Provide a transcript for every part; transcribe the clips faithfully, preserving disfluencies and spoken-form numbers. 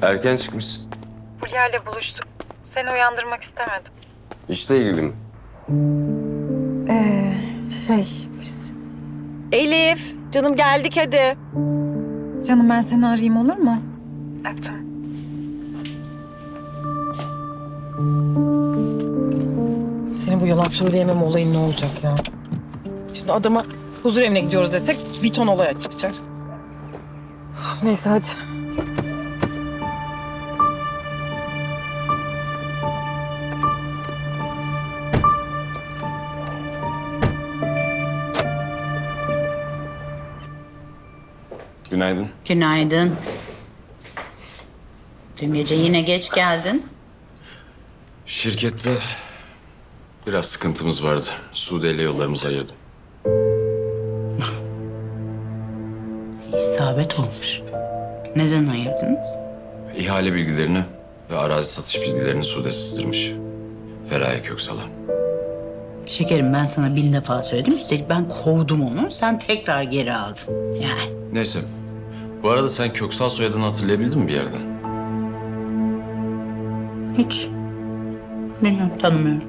Erken çıkmışsın. Fulya ile buluştuk. Seni uyandırmak istemedim. İşle ilgili mi? Ee, şey biz... Elif, canım geldik hadi. Canım ben seni arayayım olur mu? Öptüm. Senin bu yalan söyleyemem olayın ne olacak ya? Şimdi adama huzur evine gidiyoruz desek bir ton olay çıkacak. Neyse hadi. Günaydın. Günaydın. Dün gece yine geç geldin. Şirkette biraz sıkıntımız vardı. Sude ile yollarımızı ayırdım. İsabet olmuş. Neden ayırdınız? İhale bilgilerini ve arazi satış bilgilerini Sude sızdırmış. Feraye Köksal'a. Şekerim ben sana bin defa söyledim. Üstelik ben kovdum onu. Sen tekrar geri aldın. Yani. Neyse. Bu arada sen Köksal soyadını hatırlayabildin mi bir yerden? Hiç. Bilmiyorum, tanımıyorum.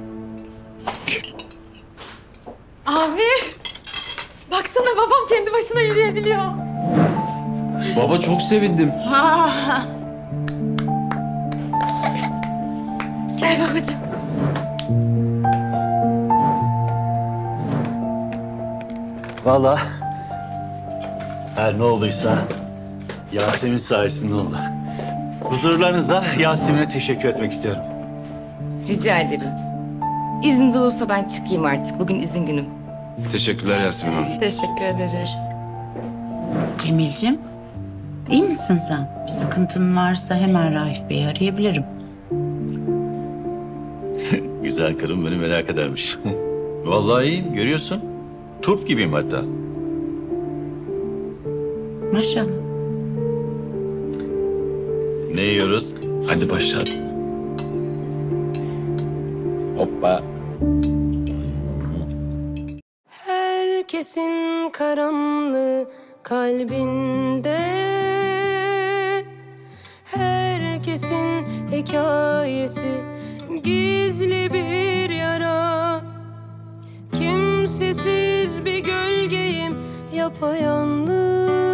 Abi, baksana babam kendi başına yürüyebiliyor. Baba çok sevindim. Ha. Gel babacığım. Vallahi her ne olduysa Yasemin sayesinde oldu. Huzurlarınızda Yasemin'e teşekkür etmek istiyorum. Rica ederim. İzniniz olursa ben çıkayım artık. Bugün izin günüm. Teşekkürler Yasemin Hanım. Teşekkür ederiz. Cemil'cim, iyi misin sen? Bir sıkıntın varsa hemen Raif Bey'i arayabilirim. Güzel karım beni merak edermiş. Vallahi iyiyim, görüyorsun. Turp gibiyim hatta. Maşallah. Ne yiyoruz? Hadi başla. Hoppa. Herkesin karanlığı kalbinde, herkesin hikayesi gizli bir yara. Kimsesiz bir gölgeyim yapayalnız.